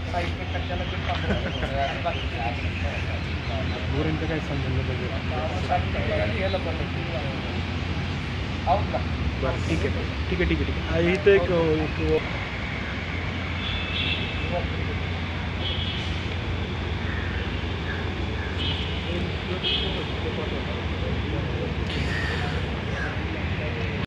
गोऱ्यांचं काय संबंध बघू. बरं ठीक आहे ठीक आहे ठीक आहे ठीक आहे. इथं एक